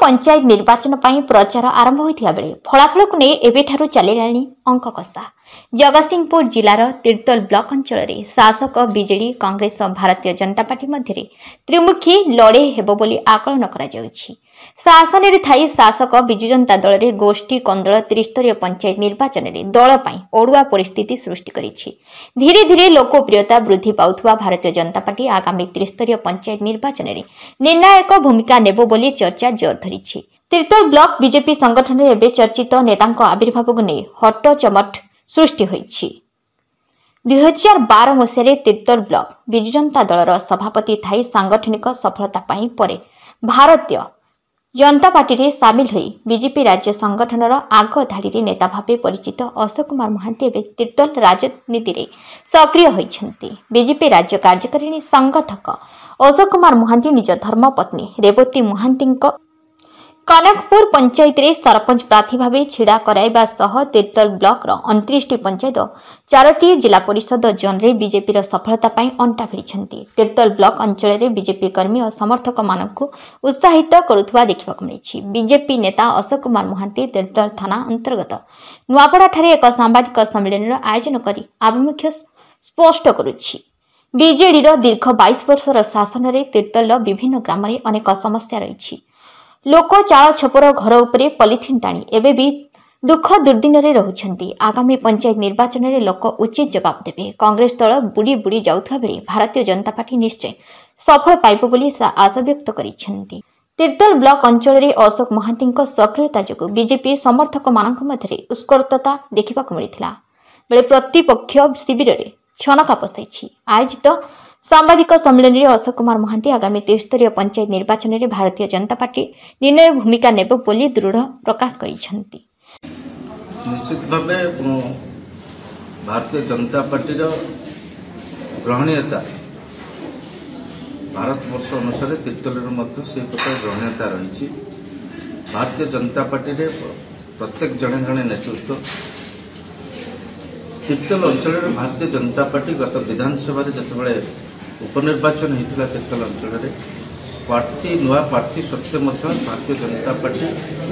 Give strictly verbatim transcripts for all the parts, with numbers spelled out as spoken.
पंचायत निर्वाचन पर प्रचार आरंभ होता बेले फलाफल को नहीं एवं चलिलानी अंक कषा। जगतसिंहपुर जिलार तीर्तोल ब्लॉक अंचल में शासक बीजेडी कांग्रेस और भारतीय जनता पार्टी मध्य त्रिमुखी लड़े हेबो बोली आकलन करा जाउछि। शासन में थाई शासक बिजु जनता दल रे गोष्ठी कंदल त्रिस्तरीय पंचायत निर्वाचन में दल पर ओडुआ परिस्थिति सृष्टि करिछि। धीरे धीरे लोकप्रियता वृद्धि पाउथुवा भारतीय जनता पार्टी आगामी त्रिस्तरीय पंचायत निर्वाचन में निर्णायक भूमिका नेबो बोली चर्चा जोर धरिछि। तीर्तोल ब्लॉक बीजेपी संगठन में एवं चर्चित नेतांक आविर्भाव को नहीं हट चमट सृष्टि होइछि। दुई हजार बार मसीह तीर्तोल ब्लॉक बिजु जनता दलर सभापति थाई सांगठनिक सफलता पाई परे भारतीय जनता पार्टी रे सामिल होई बीजेपी राज्य संगठनर आग धाड़ी नेता भावे परिचित अशोक कुमार महांती एवं तीर्तोल राजनीति रे सक्रिय होइछन्ति। बीजेपी राज्य कार्यकारिणी संगठक अशोक कुमार महांती निज धर्मपत्नी रेवती महांती कनकपुर पंचायत रे सरपंच प्रार्थी भावे छिड़ा कराइबा सह तीर्तोल ब्लॉक रो उनतीस टी पंचायत चारोटी जिला परिषद जोन रे बीजेपी रो सफलता पाई अंटा भिड़िछन्ति। तीर्तोल ब्लॉक अंचल रे बीजेपी कर्मी और समर्थक मानकु उत्साहित करुथुवा देखिबा को मिलिछि। बीजेपी नेता अशोक कुमार महांती तीर्तोल थाना अंतर्गत नुआपड़ा ठारे एक सांबादिक सम्मेलन रो आयोजन करी आभिमुख्य स्पष्ट करुछि। बीजेडी रो दीर्घ बाईस वर्षर शासन रे तीर्तोल रो विभिन्न ग्राम रे अनेक समस्या रहिछि। लोक चाल छपर घर उपरे पॉलिथिन टाणी एवं भी दुख दुर्दिन रे रहुछन्ति। आगामी पंचायत निर्वाचन में लोक उचित जवाब देवे। कांग्रेस दल बुड़ी बुड़ी जाउथा बेले भारतीय जनता पार्टी निश्चय सफल पाइब बोली आशा व्यक्त करिसेंति। तीर्तोल ब्लॉक अंचल में अशोक महांती सक्रियता जो बीजेपी समर्थक मानक मध्य उत्स्फूर्तता देखा मिलता बेले प्रतिपक्ष शिविर में छनका पसाई आयोजित सांबादिक सम्मेलन में अशोक कुमार महांती आगामी त्रिस्तरीय पंचायत निर्वाचन में भारतीय जनता पार्टी निर्णय भूमिका नेब बोली दृढ़ प्रकाश करिसेंति। निश्चित भावे भारतीय जनता पार्टी ग्रहणीयता भारत वर्ष अनुसार तीर्तोल से प्रकार ग्रहणीयता रही। भारतीय जनता पार्टी प्रत्येक जड़े जड़े नेतृत्व तीर्तोल अंचल भारतीय जनता पार्टी गत विधानसभा जिते उपनिर्वाचन होता तीर्तोल अंचल प्रार्थी नुआ प्रार्थी सत्वे भारतीय जनता पार्टी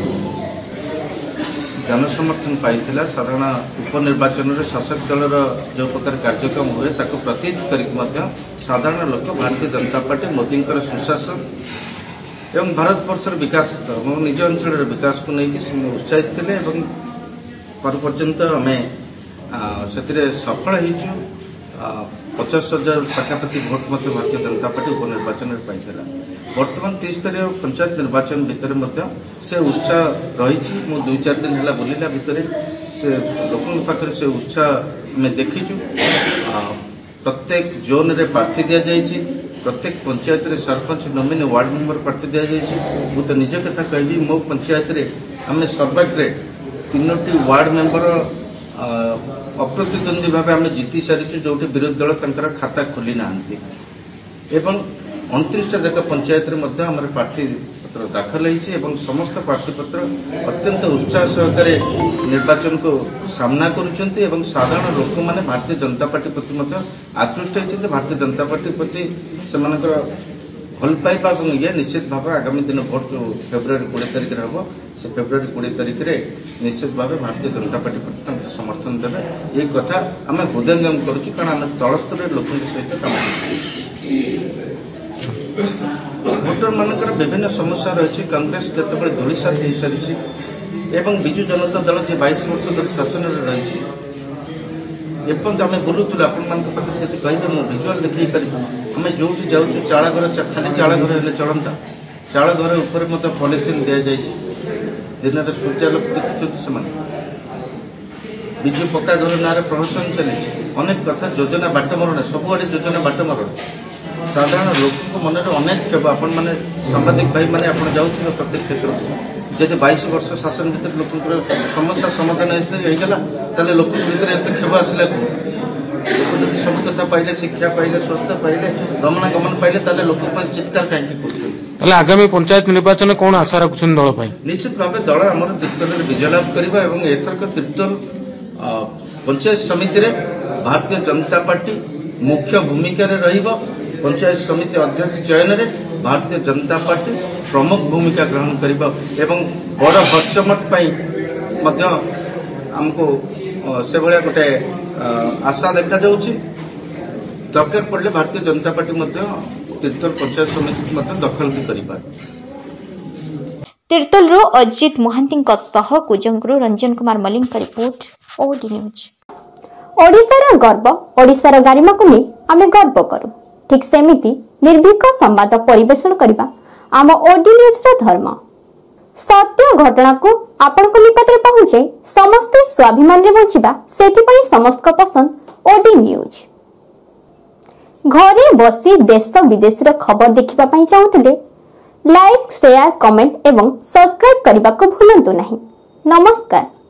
जन समर्थन पाई साधारण उपनिर्वाचन में शासक दलर जो प्रकार कार्यक्रम हुए ताको प्रतिनिधि कर साधारण लोक भारतीय जनता पार्टी मोदी सुशासन एवं भारत वर्षर विकास निज अंचल विकास को लेकिन उत्साहित थे पर पर्यंत आम से सफल हो पचास हजार पाखापाखि भोट मत भारतीय जनता पार्टी उपनिर्वाचन में पाई बर्तमान त्रिस्तरीय पंचायत निर्वाचन भितर से उत्साह रही। मु दुई चार दिन है बुलला भितर से लोकों पाखे से उत्साह में देखीचु। प्रत्येक जोन रे प्रार्थी दि जाइए, प्रत्येक पंचायत रे सरपंच नॉमिनी वार्ड मेंबर प्रार्थी दि जाइए। मु तो निज कथा कहबी मो पंचायत रे आम सर्वाग्रे तीनोटी वार्ड मेंबर अप्रतिद्वंदी भाव आम जीति सारी जो विरोधी दल तर खाता खोली ना एवं उनतीस जाक पंचायत आम प्रार्थी पत्र दाखल होती समस्त प्रार्थी पत्र अत्यंत उत्साह सहकारे निर्वाचन को सामना करुँच। साधारण लोक मैंने भारतीय जनता पार्टी प्रति आकृष्ट होती भारतीय जनता पार्टी प्रति से भल पाइबा ये निश्चित भाव आगामी दिन भोट जो फेब्रुआरी कोड़े तारिख हम से फेब्रुआरी कोड़े तारिख में निश्चित भाव भारतीय जनता पार्टी प्रति समर्थन देवे ये कथा आम हृदयंगम करुँ कारण आम तल स्तर लोक सहित काम भोटर मानकर विभिन्न समस्या रही। कांग्रेस जिते धूलिसात हो सारी विजु जनता दल जी बाईस वर्ष धरी शासन रही एपर्त आम बुलूल आपण पाखे कहे मुझे भिजुआल देखी पारि आम जो जाऊँ चाल घर खाली चाल घर हेल्ले चलता चाल घर उपर मत पॉलिथिन दि जाए दिन में सूर्यालोक देखुं से विजु पक्का घर ना प्रहसन चली अनेक कथा योजना बाटमरण सबुआड़े योजना बाटमरण साधारण लोक मन में अनेक क्षोभ आपण मैंने सांबादिक भाई मैंने आप जाऊे प्रत्येक क्षेत्र जब बाईस वर्ष शासन भर लोक समस्या समाधान होगा ताले लोक भर एत क्षोभ आसला लोक सब कथा पाइले शिक्षा पाइले स्वास्थ्य पाइले गमनागमन पाइले ताले लोक चित्कार कहीं आगामी पंचायत निर्वाचन कौन आशा रखुन दल निश्चित भाव दल आम तीर्तोल विजय लाभ करवा एथरक तीर्तोल पंचायत समिति भारतीय जनता पार्टी मुख्य भूमिका पंचायत समिति अध्यक्ष चयन में भारतीय जनता पार्टी प्रमुख भूमिका ग्रहण करिबो एवं बड़ भचमट पई मध्य हमको से भलिया गोटे आशा देखा जाउची। दरकार पड़ले भारतीय जनता पार्टी मध्य तीर्थल पंचायत समिति मध्य दखल भी करिपारे। तीर्थल अजित महांती कुजंगरू Ranjan Kumar Malik report OD news. ओडिशार गर्व ओडिशार गारिमा को नहीं आमे गर्व करू। ठीक सेमिति निर्भीक संवाद परिवेषण करबा आम ओडी न्यूज रा धर्म। सत्य घटना को आपण को निकट रे पहुंचे समस्त स्वाभिमान रे बंचिबा सेति पई समस्त को पसंद ओडी न्यूज। घरे बसी देश विदेश रा खबर देखिबा पई चाहुतले लाइक शेयर कमेंट एवं सब्सक्राइब करबा को भूलंतु नहीं। नमस्कार।